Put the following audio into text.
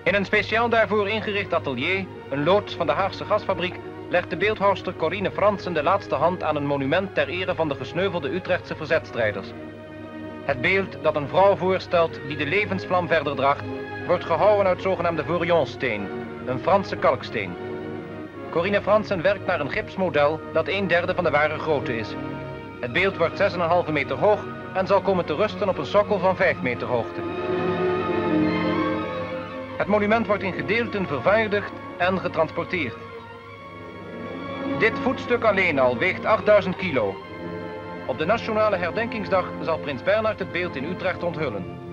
In een speciaal daarvoor ingericht atelier, een loods van de Haagse gasfabriek, legt de beeldhouwster Corine Franssen de laatste hand aan een monument ter ere van de gesneuvelde Utrechtse verzetstrijders. Het beeld dat een vrouw voorstelt die de levensvlam verder draagt, wordt gehouwen uit zogenaamde Vorionsteen, een Franse kalksteen. Corine Franssen werkt naar een gipsmodel dat 1/3 van de ware grootte is. Het beeld wordt 6,5 meter hoog en zal komen te rusten op een sokkel van 5 meter hoogte. Het monument wordt in gedeelten vervaardigd en getransporteerd. Dit voetstuk alleen al weegt 8000 kilo. Op de Nationale Herdenkingsdag zal prins Bernhard het beeld in Utrecht onthullen.